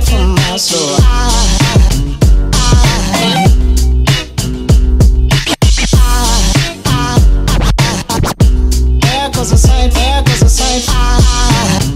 from my soul. There goes a sight, there goes a sight.